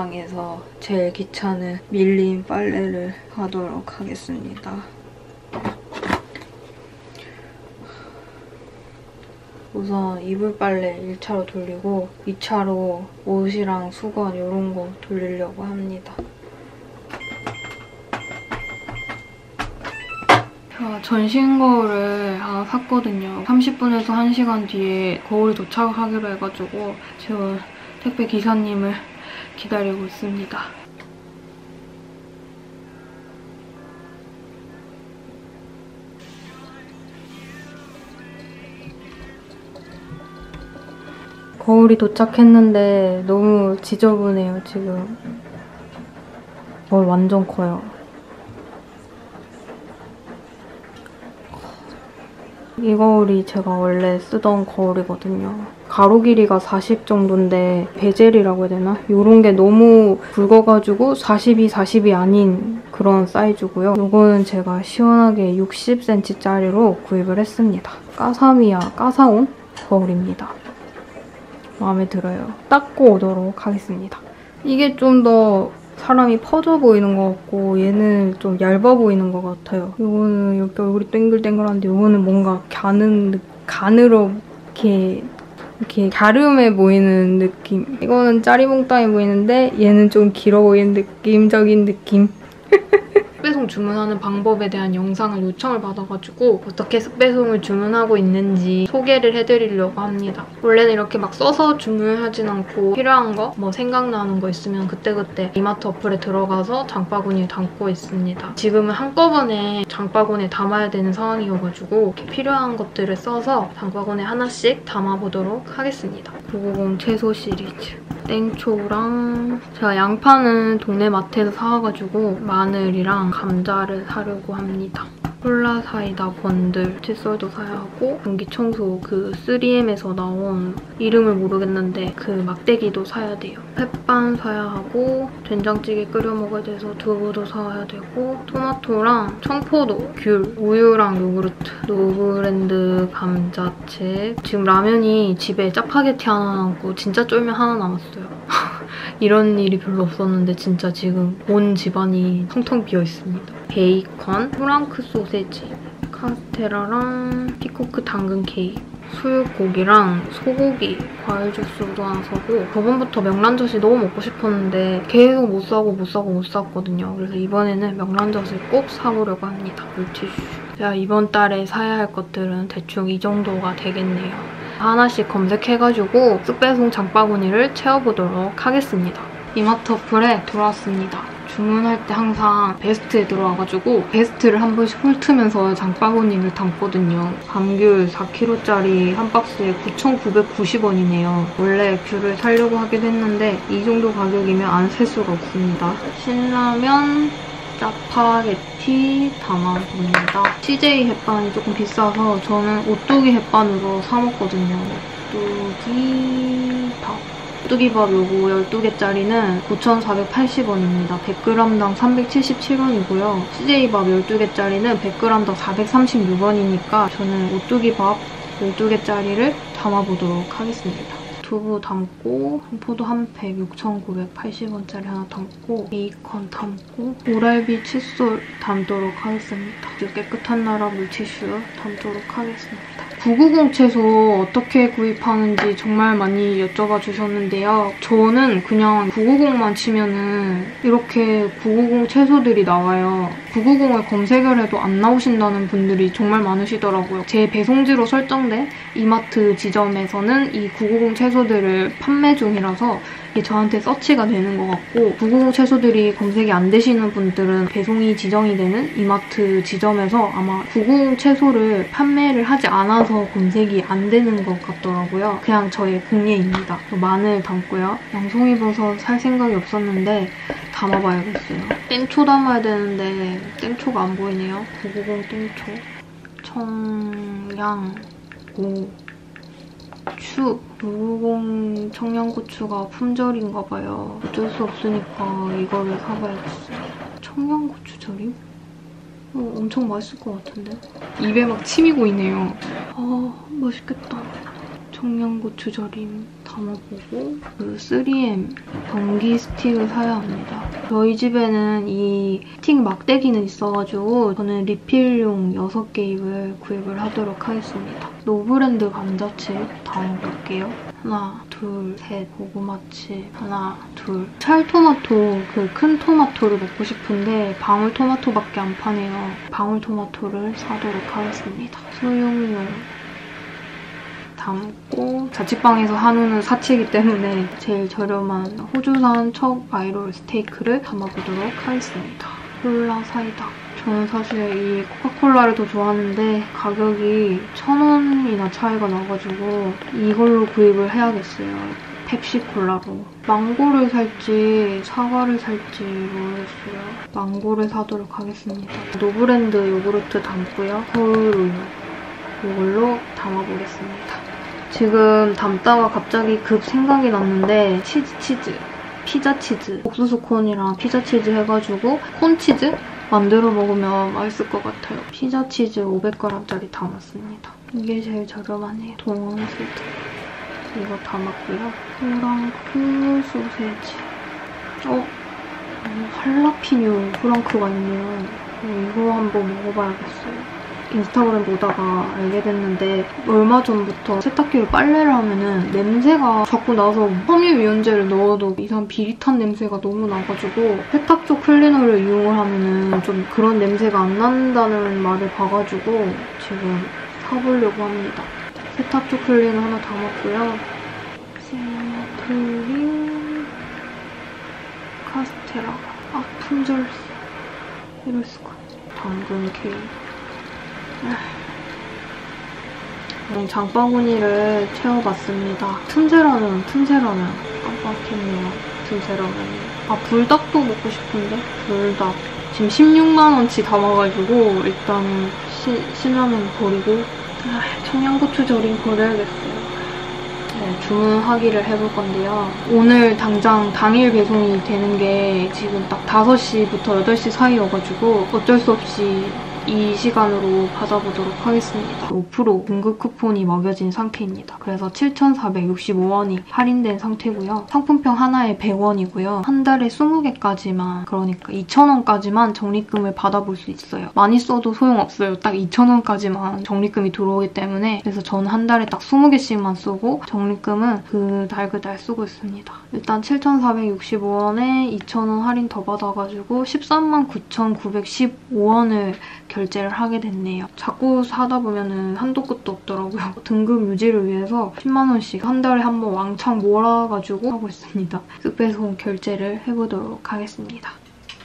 세상에서 제일 귀찮은 밀린 빨래를 하도록 하겠습니다. 우선 이불 빨래 1차로 돌리고 2차로 옷이랑 수건 이런 거 돌리려고 합니다. 제가 전신 거울을 하나 샀거든요. 30분에서 1시간 뒤에 거울이 도착하기로 해가지고 지금 택배 기사님을 기다리고 있습니다. 거울이 도착했는데 너무 지저분해요, 지금. 완전 커요. 이 거울이 제가 원래 쓰던 거울이거든요. 가로 길이가 40 정도인데 베젤이라고 해야 되나? 이런 게 너무 굵어가지고 40이 아닌 그런 사이즈고요. 이거는 제가 시원하게 60cm짜리로 구입을 했습니다. 까사미야 까사온 거울입니다. 마음에 들어요. 닦고 오도록 하겠습니다. 이게 좀 더 사람이 퍼져 보이는 것 같고 얘는 좀 얇아 보이는 것 같아요. 이거는 이렇게 얼굴이 땡글땡글한데 이거는 뭔가 가늘어 이렇게 갸름해 보이는 느낌. 이거는 짜리몽땅해 보이는데 얘는 좀 길어 보이는 느낌적인 느낌. 쑥배송 주문하는 방법에 대한 영상을 요청을 받아가지고 어떻게 쑥배송을 주문하고 있는지 소개를 해드리려고 합니다. 원래는 이렇게 막 써서 주문을 하진 않고 필요한 거, 뭐 생각나는 거 있으면 그때그때 이마트 어플에 들어가서 장바구니에 담고 있습니다. 지금은 한꺼번에 장바구니에 담아야 되는 상황이어가지고 이렇게 필요한 것들을 써서 장바구니에 하나씩 담아보도록 하겠습니다. 990 채소 시리즈. 땡초랑 제가 양파는 동네 마트에서 사와가지고 마늘이랑 감자를 사려고 합니다. 콜라 사이다 번들, 칫솔도 사야 하고 공기청소 그 3M에서 나온 이름을 모르겠는데 그 막대기도 사야 돼요. 햇반 사야 하고 된장찌개 끓여 먹어야 돼서 두부도 사야 되고 토마토랑 청포도, 귤, 우유랑 요구르트, 노브랜드 감자채. 지금 라면이 집에 짜파게티 하나 남고 진짜 쫄면 하나 남았어요. 이런 일이 별로 없었는데 진짜 지금 온 집안이 텅텅 비어있습니다. 베이컨, 프랑크 소세지, 카스테라랑 피코크 당근 케이크, 수육고기랑 소고기, 과일 주스도 하나 사고 저번부터 명란젓이 너무 먹고 싶었는데 계속 못 샀거든요. 그래서 이번에는 명란젓을 꼭 사보려고 합니다. 물티슈. 제가 이번 달에 사야 할 것들은 대충 이 정도가 되겠네요. 하나씩 검색해가지고 쑥배송 장바구니를 채워보도록 하겠습니다. 이마트 어플에 들어왔습니다. 주문할 때 항상 베스트에 들어와가지고 베스트를 한 번씩 훑으면서 장바구니를 담거든요. 감귤 4kg짜리 한 박스에 9,990원이네요. 원래 귤을 사려고 하기도 했는데 이 정도 가격이면 안 살 수가 없습니다. 신라면, 짜파게티 담아봅니다. CJ 햇반이 조금 비싸서 저는 오뚜기 햇반으로 사 먹거든요. 오뚜기밥 요거 12개짜리는 9,480원입니다. 100g당 377원이고요. CJ밥 12개짜리는 100g당 436원이니까 저는 오뚜기밥 12개짜리를 담아보도록 하겠습니다. 두부 담고 청포도 한 팩 6,980원짜리 하나 담고 베이컨 담고 오랄비 칫솔 담도록 하겠습니다. 깨끗한 나라 물티슈 담도록 하겠습니다. 990 채소 어떻게 구입하는지 정말 많이 여쭤봐 주셨는데요. 저는 그냥 990만 치면은 이렇게 990 채소들이 나와요. 990을 검색을 해도 안 나오신다는 분들이 정말 많으시더라고요. 제 배송지로 설정된 이마트 지점에서는 이 990 채소들을 판매 중이라서 이게 저한테 서치가 되는 것 같고 990 채소들이 검색이 안 되시는 분들은 배송이 지정이 되는 이마트 지점에서 아마 990 채소를 판매를 하지 않아서 검색이 안 되는 것 같더라고요. 그냥 저의 공예입니다. 마늘 담고요. 양송이버섯 살 생각이 없었는데 담아봐야겠어요. 땡초 담아야 되는데 땡초가 안 보이네요. 990 땡초. 청양고추. 990 청양고추가 품절인가 봐요. 어쩔 수 없으니까 이거를 사봐야겠어요. 청양고추 절임? 엄청 맛있을 것 같은데? 입에 막 침이 고이네요. 맛있겠다. 청양고추 절임 담아보고 그 3M 전기 스틱을 사야 합니다. 저희 집에는 이 스틱 막대기는 있어가지고 저는 리필용 6개입을 구입을 하도록 하겠습니다. 노브랜드 감자칩 담아볼게요. 하나, 둘, 셋, 고구마칩, 하나, 둘. 찰토마토, 그 큰 토마토를 먹고 싶은데 방울토마토밖에 안 파네요. 방울토마토를 사도록 하겠습니다. 소용용 담고 자취방에서 한우는 사치이기 때문에 제일 저렴한 호주산 척 아이롤 스테이크를 담아보도록 하겠습니다. 콜라 사이다. 저는 사실 이 코카콜라를 더 좋아하는데 가격이 1,000원이나 차이가 나가지고 이걸로 구입을 해야겠어요. 펩시콜라로. 망고를 살지 사과를 살지 모르겠어요. 망고를 사도록 하겠습니다. 노브랜드 요구르트 담고요. 서울우유 이걸로 담아보겠습니다. 지금 담다가 갑자기 급 생각이 났는데 치즈, 피자 치즈, 옥수수 콘이랑 피자 치즈 해가지고 콘치즈 만들어 먹으면 맛있을 것 같아요. 피자 치즈 500g짜리 담았습니다. 이게 제일 저렴하네요. 동원스드 이거 담았고요. 프랑크 소세지. 할라피뇨 프랑크가 있네요. 이거 한번 먹어봐야겠어요. 인스타그램 보다가 알게 됐는데 얼마 전부터 세탁기로 빨래를 하면은 냄새가 자꾸 나서 섬유유연제를 넣어도 이상 비릿한 냄새가 너무 나가지고 세탁조 클리너를 이용을 하면은 좀 그런 냄새가 안 난다는 말을 봐가지고 지금 사보려고 합니다. 세탁조 클리너 하나 담았고요. 세트링 카스테라. 품절 이럴 수가. 당근 케이크. 장바구니를 채워봤습니다. 틈새라면 깜빡했네요. 틈새라면. 불닭도 먹고 싶은데? 불닭. 지금 16만원치 담아가지고 일단은 신라면 버리고 청양고추 절임 버려야겠어요. 네, 주문하기를 해볼 건데요. 오늘 당일 배송이 되는 게 지금 딱 5시부터 8시 사이여가지고 어쩔 수 없이 이 시간으로 받아보도록 하겠습니다. 5% 등급 쿠폰이 먹여진 상태입니다. 그래서 7,465원이 할인된 상태고요. 상품평 하나에 100원이고요. 한 달에 20개까지만, 그러니까 2,000원까지만 적립금을 받아볼 수 있어요. 많이 써도 소용없어요. 딱 2,000원까지만 적립금이 들어오기 때문에. 그래서 저는 한 달에 딱 20개씩만 쓰고 적립금은 그달 쓰고 있습니다. 일단 7,465원에 2,000원 할인 더 받아가지고 139,915원을 결제를 하게 됐네요. 자꾸 사다 보면은 한도 끝도 없더라고요. 등급 유지를 위해서 10만원씩 한 달에 한 번 왕창 몰아가지고 하고 있습니다. 급배송 결제를 해보도록 하겠습니다.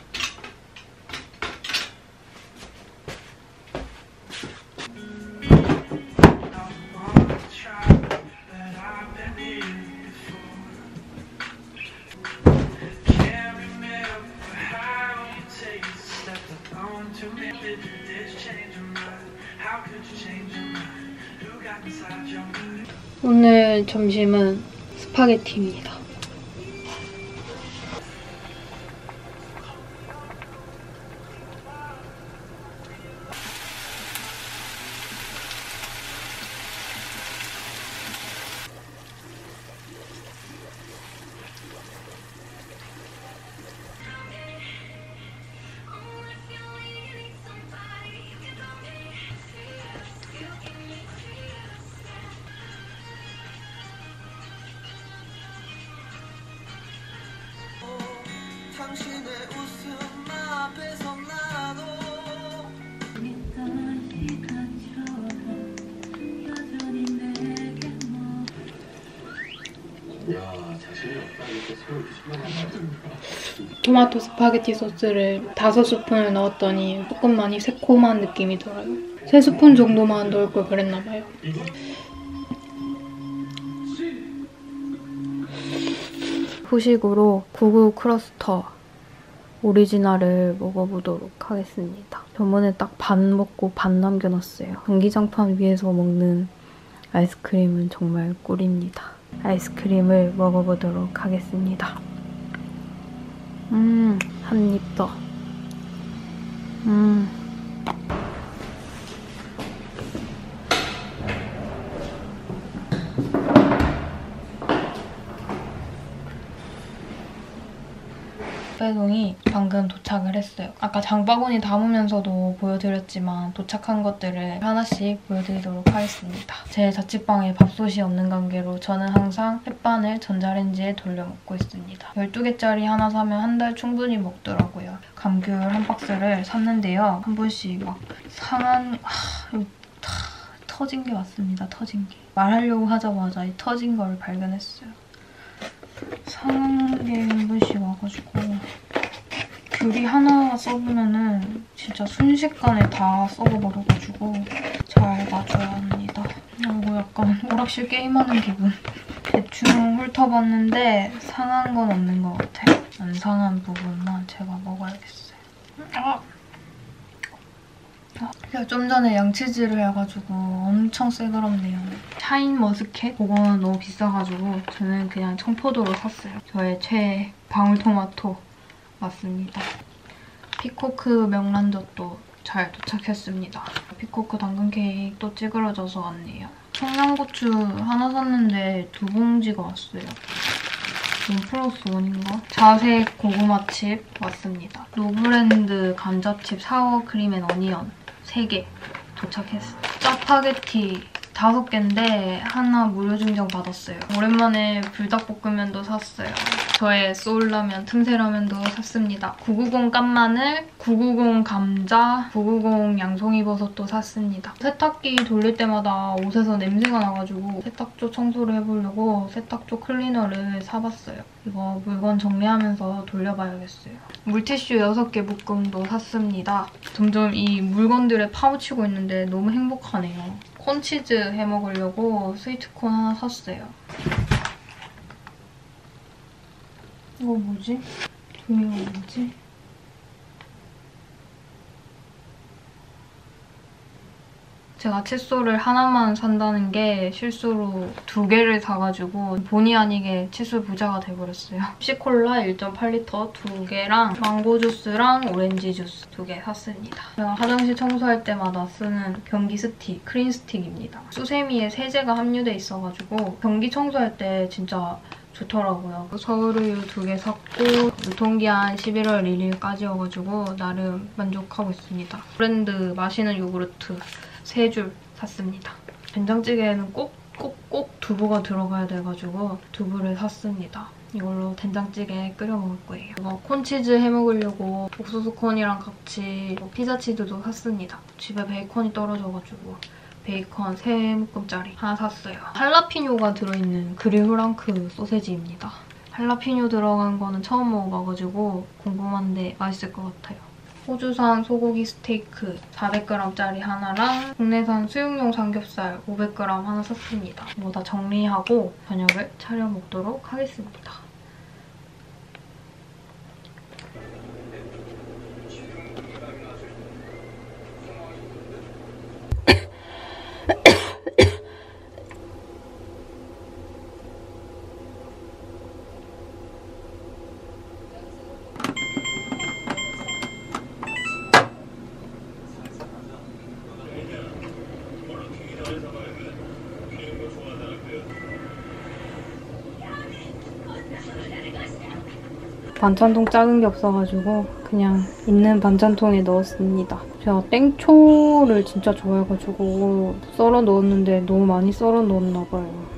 오늘 점심은 스파게티입니다. 토마토 스파게티 소스를 5스푼을 넣었더니 조금 많이 새콤한 느낌이 들어요. 3스푼 정도만 넣을 걸 그랬나봐요. 후식으로 구구 크러스터 오리지널을 먹어보도록 하겠습니다. 저번에 딱 반 먹고 반 남겨놨어요. 전기장판 위에서 먹는 아이스크림은 정말 꿀입니다. 아이스크림을 먹어보도록 하겠습니다. 한 입 더. 배송이 방금 도착을 했어요. 아까 장바구니 담으면서도 보여드렸지만 도착한 것들을 하나씩 보여드리도록 하겠습니다. 제 자취방에 밥솥이 없는 관계로 저는 항상 햇반을 전자레인지에 돌려 먹고 있습니다. 12개짜리 하나 사면 한 달 충분히 먹더라고요. 감귤 한 박스를 샀는데요. 한 번씩 막 상한... 터진 게 왔습니다. 터진 게. 말하려고 하자마자 이 터진 걸 발견했어요. 상한 게 한 번씩 와가지고 귤이 하나 썩으면은 진짜 순식간에 다 썩어버려가지고 잘 놔줘야 합니다. 이거 약간 오락실 게임하는 기분. 대충 훑어봤는데 상한 건 없는 것 같아요. 안 상한 부분만 제가 먹어야겠어요. 제가 좀 전에 양치질을 해가지고 엄청 새그럽네요. 샤인 머스켓? 그거는 너무 비싸가지고 저는 그냥 청포도로 샀어요. 저의 최애 방울토마토 맞습니다. 피코크 명란젓도 잘 도착했습니다. 피코크 당근 케이크 또 찌그러져서 왔네요. 청양고추 하나 샀는데 2봉지가 왔어요. 1+1인가? 자색 고구마칩 왔습니다. 노브랜드 감자칩 사워크림 앤 어니언 3개 도착했어요. 짜파게티 5개인데 하나 무료 증정 받았어요. 오랜만에 불닭볶음면도 샀어요. 저의 소울라면, 틈새라면도 샀습니다. 990 깐마늘, 990 감자, 990 양송이버섯도 샀습니다. 세탁기 돌릴 때마다 옷에서 냄새가 나가지고 세탁조 청소를 해보려고 세탁조 클리너를 사봤어요. 이거 물건 정리하면서 돌려봐야겠어요. 물티슈 6개 묶음도 샀습니다. 점점 이 물건들에 파묻히고 있는데 너무 행복하네요. 콘치즈 해먹으려고 스위트콘 하나 샀어요. 이거 뭐지? 종이가 뭐지? 제가 칫솔을 하나만 산다는 게 실수로 2개를 사가지고 본의 아니게 칫솔 부자가 돼버렸어요. 펩시콜라 1.8리터 2개랑 망고 주스랑 오렌지 주스 2개 샀습니다. 제가 화장실 청소할 때마다 쓰는 변기 스틱, 크린 스틱입니다. 수세미에 세제가 함유돼 있어가지고 변기 청소할 때 진짜 좋더라고요. 서울우유 2개 샀고 유통기한 11월 1일까지여가지고 나름 만족하고 있습니다. 브랜드 마시는 요구르트 3줄 샀습니다. 된장찌개에는 꼭 두부가 들어가야 돼가지고 두부를 샀습니다. 이걸로 된장찌개 끓여 먹을 거예요. 이거 콘치즈 해먹으려고 옥수수 콘이랑 같이 피자치즈도 샀습니다. 집에 베이컨이 떨어져가지고 베이컨 3묶음짜리 하나 샀어요. 할라피뇨가 들어있는 그릴 프랑크 소세지입니다. 할라피뇨 들어간 거는 처음 먹어봐가지고 궁금한데 맛있을 것 같아요. 호주산 소고기 스테이크 400g짜리 하나랑 국내산 수육용 삼겹살 500g 하나 샀습니다. 이거 다 정리하고 저녁을 차려 먹도록 하겠습니다. 반찬통 작은 게 없어가지고 그냥 있는 반찬통에 넣었습니다. 제가 땡초를 진짜 좋아해가지고 썰어 넣었는데 너무 많이 썰어 넣었나 봐요.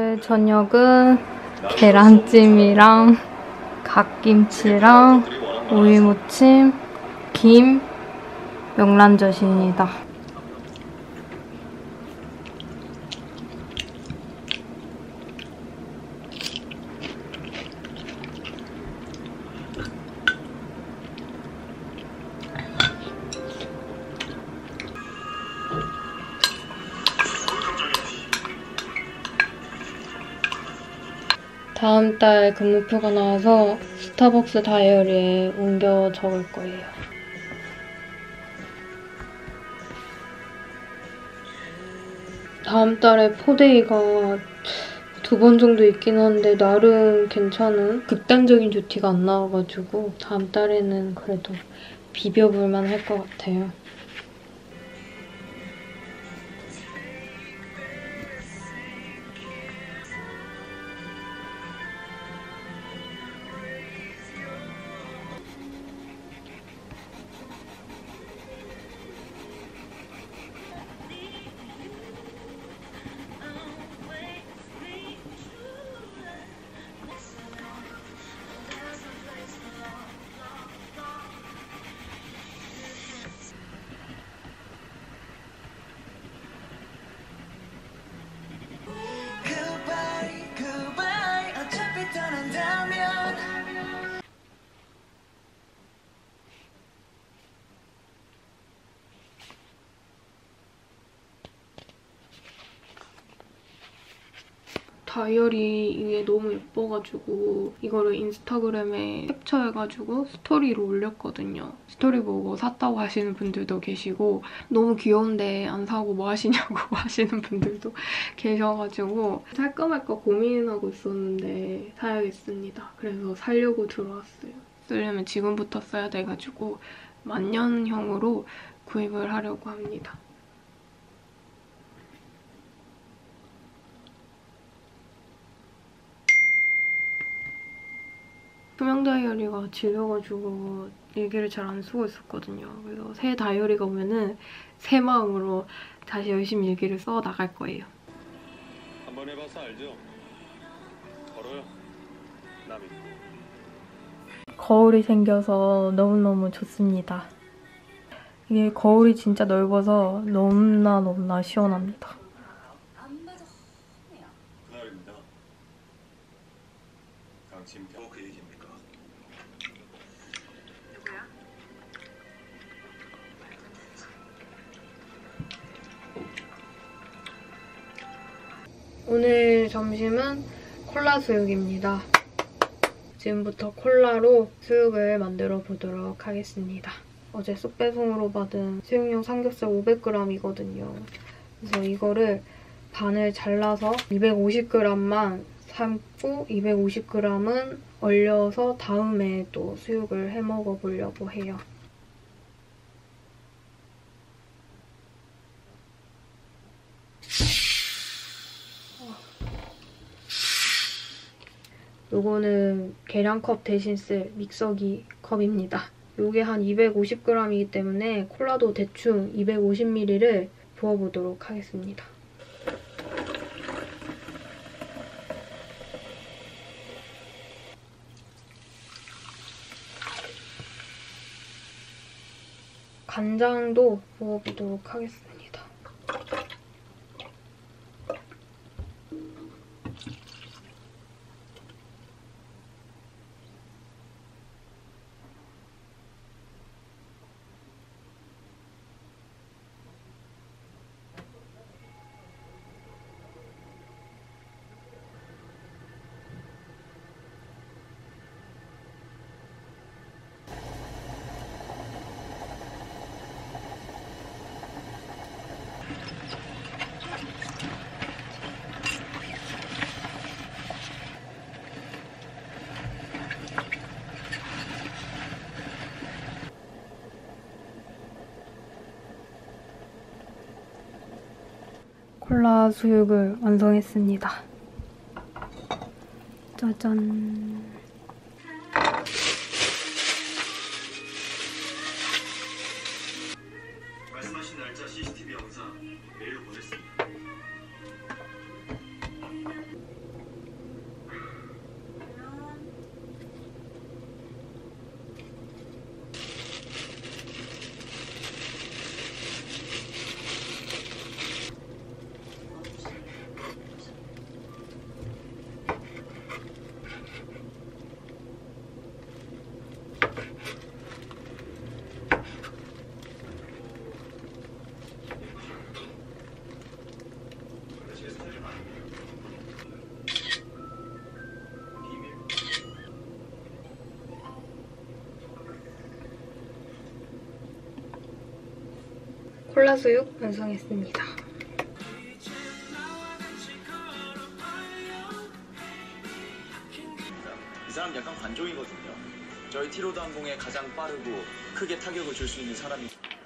오늘 저녁은 계란찜이랑 갓김치랑 오이무침, 김, 명란젓입니다. 다음 달 근무표가 나와서 스타벅스 다이어리에 옮겨 적을 거예요. 다음 달에 포데이가 2번 정도 있긴 한데 나름 괜찮은 극단적인 듀티가 안 나와가지고 다음 달에는 그래도 비벼볼만 할 것 같아요. 다이어리 이게 너무 예뻐가지고 이거를 인스타그램에 캡처해가지고 스토리로 올렸거든요. 스토리 보고 샀다고 하시는 분들도 계시고 너무 귀여운데 안 사고 뭐 하시냐고 하시는 분들도 계셔가지고 살까 말까 고민하고 있었는데 사야겠습니다. 그래서 사려고 들어왔어요. 쓰려면 지금부터 써야 돼가지고 만년형으로 구입을 하려고 합니다. 투명 다이어리가 질려가지고 일기를 잘 안 쓰고 있었거든요. 그래서 새 다이어리가 오면은 새 마음으로 다시 열심히 일기를 써 나갈 거예요. 한번 해봐서 알죠? 걸어요. 남이. 거울이 생겨서 너무너무 좋습니다. 이게 거울이 진짜 넓어서 너무나 시원합니다. 그날입니다. 강침표 그 얘기입니까? 누구야? 오늘 점심은 콜라 수육입니다. 지금부터 콜라로 수육을 만들어 보도록 하겠습니다. 어제 쑥배송으로 받은 수육용 삼겹살 500g이거든요. 그래서 이거를 반을 잘라서 250g만 삶고 250g은 얼려서 다음에 또 수육을 해먹어 보려고 해요. 요거는 계량컵 대신 쓸 믹서기 컵입니다. 요게 한 250g이기 때문에 콜라도 대충 250ml를 부어보도록 하겠습니다. 간장도 부어보도록 하겠습니다. 콜라 수육을 완성했습니다. 짜잔. 말씀하신 날짜 CCTV 영상 메일로 보냈습니다. 콜라 수육 완성했습니다. 이 사람 약간 관종이거든요. 저희 티로드 항공에 가장 빠르고 크게 타격을 줄 수 있는 사람이.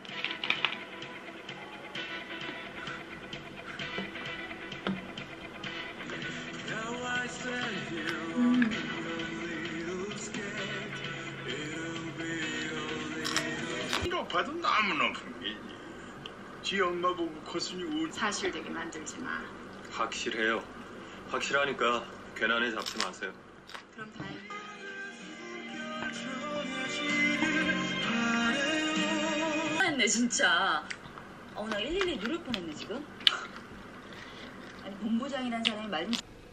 높아도 너무 높은 게 있니? 지 엄마 보고 코순이 울. 사실되게 만들지 마. 확실해요. 확실하니까 괜한에 잡지 마세요. 그럼 다행이다. 했네 진짜. 나 112 누를 뻔했네 지금. 아니 본부장이라는 사람이 말 좀.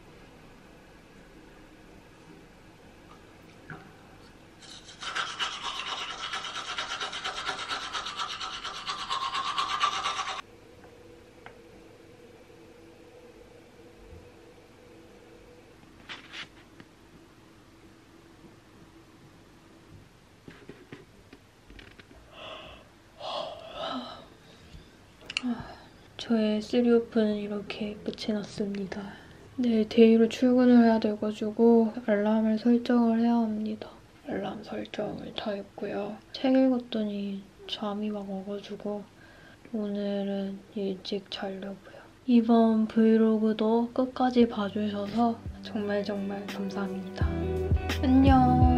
저의 3오프는 이렇게 끝이 났습니다. 내일 데이로 출근을 해야 돼가지고 알람을 설정을 해야 합니다. 알람 설정을 다 했고요. 책 읽었더니 잠이 막 와가지고 오늘은 일찍 자려고요. 이번 브이로그도 끝까지 봐주셔서 정말 감사합니다. 안녕.